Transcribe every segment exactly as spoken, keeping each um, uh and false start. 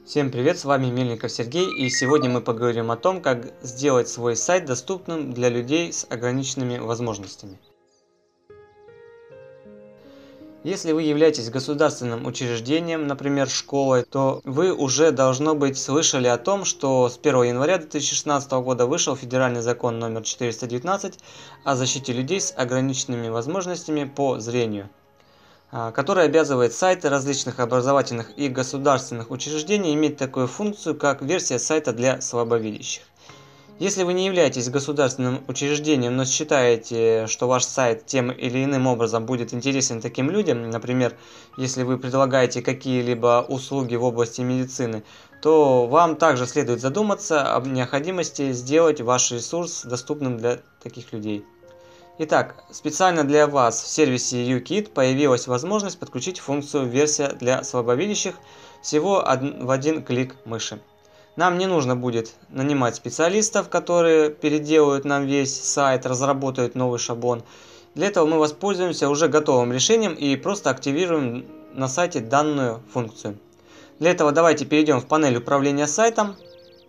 Всем привет, с вами Мельников Сергей, и сегодня мы поговорим о том, как сделать свой сайт доступным для людей с ограниченными возможностями. Если вы являетесь государственным учреждением, например, школой, то вы уже, должно быть, слышали о том, что с первого января две тысячи шестнадцатого года вышел федеральный закон номер четыреста девятнадцать о защите людей с ограниченными возможностями по зрению, который обязывает сайты различных образовательных и государственных учреждений иметь такую функцию, как версия сайта для слабовидящих. Если вы не являетесь государственным учреждением, но считаете, что ваш сайт тем или иным образом будет интересен таким людям, например, если вы предлагаете какие-либо услуги в области медицины, то вам также следует задуматься об необходимости сделать ваш ресурс доступным для таких людей. Итак, специально для вас в сервисе YouKit появилась возможность подключить функцию «Версия для слабовидящих» всего в один клик мыши. Нам не нужно будет нанимать специалистов, которые переделают нам весь сайт, разработают новый шаблон. Для этого мы воспользуемся уже готовым решением и просто активируем на сайте данную функцию. Для этого давайте перейдем в панель управления сайтом.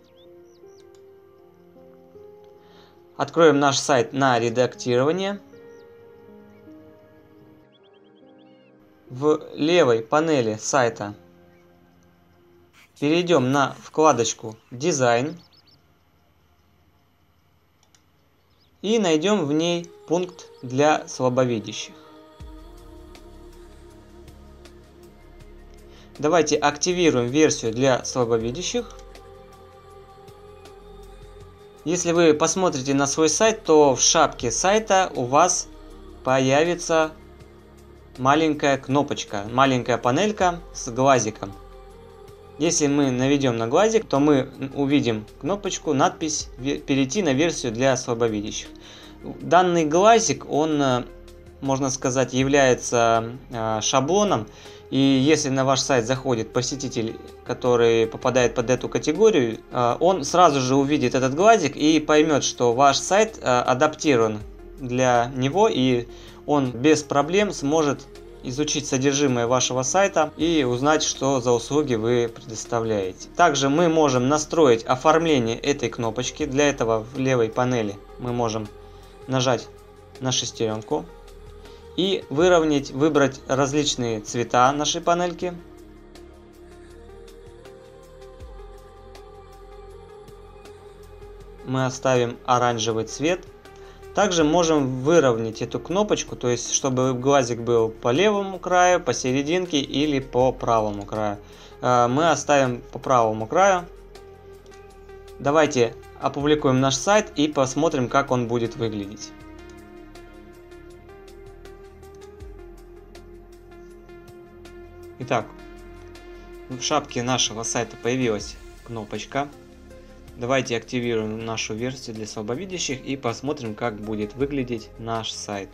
Откроем наш сайт на редактирование. В левой панели сайта перейдем на вкладочку «Дизайн» и найдем в ней пункт для слабовидящих. Давайте активируем версию для слабовидящих. Если вы посмотрите на свой сайт, то в шапке сайта у вас появится маленькая кнопочка, маленькая панелька с глазиком. Если мы наведем на глазик, то мы увидим кнопочку, надпись «Перейти на версию для слабовидящих». Данный глазик, он, можно сказать, является шаблоном. И если на ваш сайт заходит посетитель, который попадает под эту категорию, он сразу же увидит этот глазик и поймет, что ваш сайт адаптирован для него, и он без проблем сможет изучить содержимое вашего сайта и узнать, что за услуги вы предоставляете. Также мы можем настроить оформление этой кнопочки. Для этого в левой панели мы можем нажать на шестеренку и выровнять, выбрать различные цвета нашей панельки. Мы оставим оранжевый цвет. Также можем выровнять эту кнопочку, то есть чтобы глазик был по левому краю, посерединке или по правому краю. Мы оставим по правому краю. Давайте опубликуем наш сайт и посмотрим, как он будет выглядеть. Итак, в шапке нашего сайта появилась кнопочка. Давайте активируем нашу версию для слабовидящих и посмотрим, как будет выглядеть наш сайт.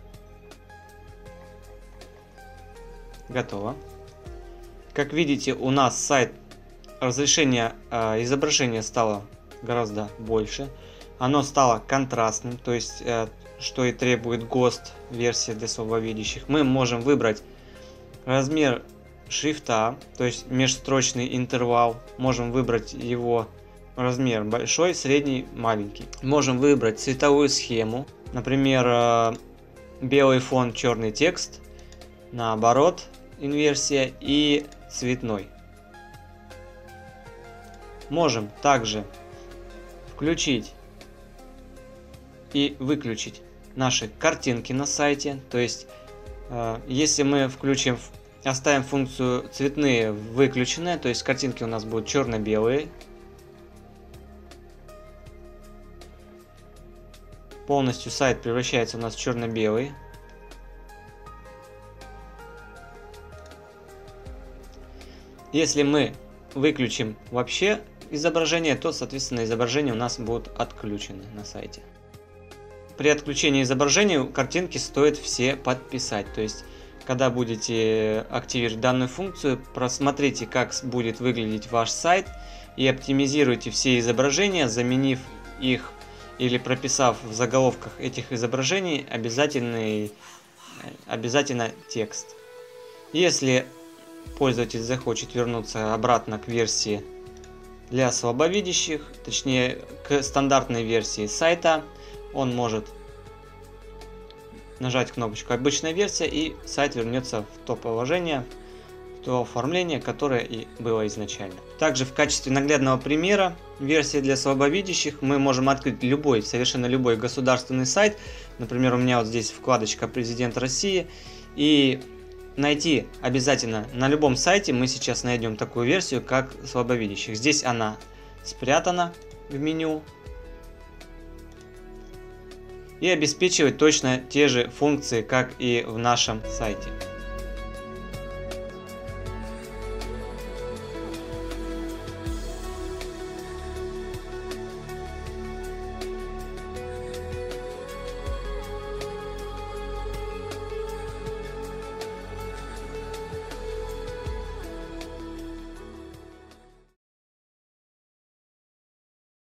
Готово. Как видите, у нас сайт, разрешение э, изображения стало гораздо больше. Оно стало контрастным, то есть, э, что и требует ГОСТ версия для слабовидящих. Мы можем выбрать размер шрифта, то есть межстрочный интервал. Можем выбрать его размер большой, средний, маленький. Можем выбрать цветовую схему, например, белый фон, черный текст, наоборот, инверсия, и цветной. Можем также включить и выключить наши картинки на сайте, то есть если мы включим, оставим функцию цветные выключенные, то есть картинки у нас будут черно-белые, полностью сайт превращается у нас в черно-белый. Если мы выключим вообще изображение, то, соответственно, изображения у нас будут отключены на сайте. При отключении изображения картинки стоит все подписать. То есть, когда будете активировать данную функцию, просмотрите, как будет выглядеть ваш сайт и оптимизируйте все изображения, заменив их или прописав в заголовках этих изображений обязательный, обязательно текст. Если пользователь захочет вернуться обратно к версии для слабовидящих, точнее к стандартной версии сайта, он может нажать кнопочку «Обычная версия», и сайт вернется в то положение, в то оформление, которое и было изначально. Также в качестве наглядного примера версии для слабовидящих мы можем открыть любой, совершенно любой государственный сайт. Например, у меня вот здесь вкладочка «Президент России», и найти обязательно на любом сайте мы сейчас найдем такую версию, как слабовидящих. Здесь она спрятана в меню и обеспечивает точно те же функции, как и в нашем сайте.